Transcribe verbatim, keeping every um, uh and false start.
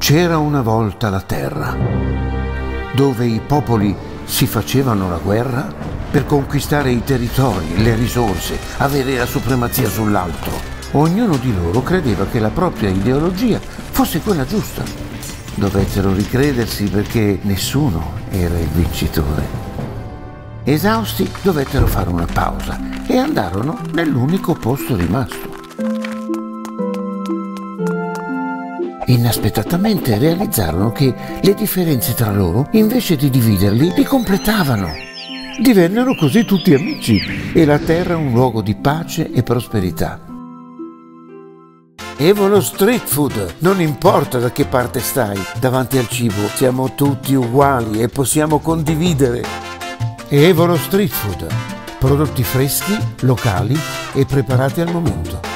C'era una volta la terra, dove i popoli si facevano la guerra per conquistare i territori, le risorse, avere la supremazia sull'altro. Ognuno di loro credeva che la propria ideologia fosse quella giusta. Dovettero ricredersi perché nessuno era il vincitore. Esausti, dovettero fare una pausa e andarono nell'unico posto rimasto. Inaspettatamente realizzarono che le differenze tra loro, invece di dividerli, li completavano. Divennero così tutti amici e la terra un luogo di pace e prosperità. Evolo Street Food, non importa da che parte stai, davanti al cibo siamo tutti uguali e possiamo condividere. Evolo Street Food, prodotti freschi, locali e preparati al momento.